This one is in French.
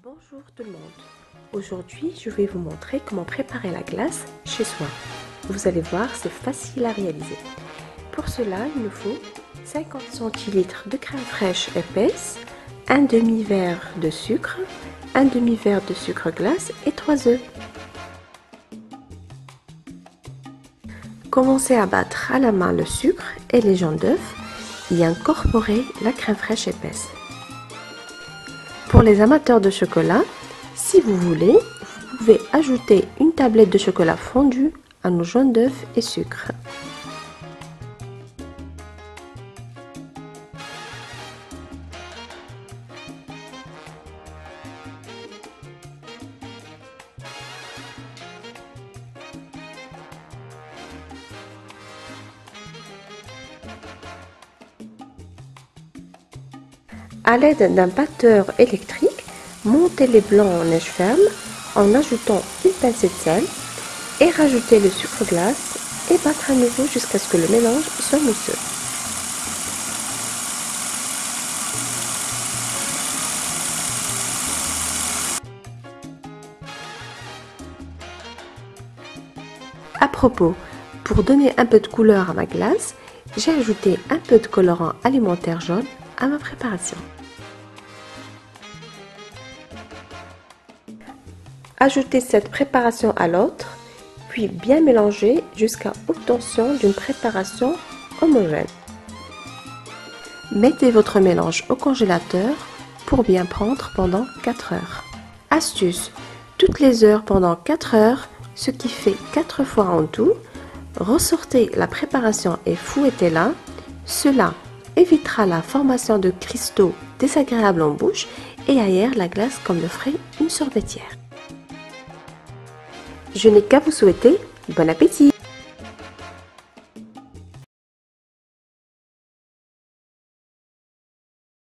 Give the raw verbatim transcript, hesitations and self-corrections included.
Bonjour tout le monde. Aujourd'hui, je vais vous montrer comment préparer la glace chez soi. Vous allez voir, c'est facile à réaliser. Pour cela, il nous faut cinquante centilitres de crème fraîche épaisse, un demi-verre de sucre, un demi-verre de sucre glace et trois œufs. Commencez à battre à la main le sucre et les jaune d'œuf et incorporer la crème fraîche épaisse. Pour les amateurs de chocolat, si vous voulez, vous pouvez ajouter une tablette de chocolat fondu à nos jaunes d'œufs et sucre. À l'aide d'un batteur électrique, montez les blancs en neige ferme en ajoutant une pincée de sel et rajoutez le sucre glace et battre à nouveau jusqu'à ce que le mélange soit mousseux. À propos, pour donner un peu de couleur à ma glace, j'ai ajouté un peu de colorant alimentaire jaune à ma préparation. Ajoutez cette préparation à l'autre, puis bien mélanger jusqu'à obtention d'une préparation homogène. Mettez votre mélange au congélateur pour bien prendre pendant quatre heures. Astuce, toutes les heures pendant quatre heures, ce qui fait quatre fois en tout, ressortez la préparation et fouettez-la. Cela évitera la formation de cristaux désagréables en bouche et aère la glace comme le ferait une sorbetière. Je n'ai qu'à vous souhaiter bon appétit!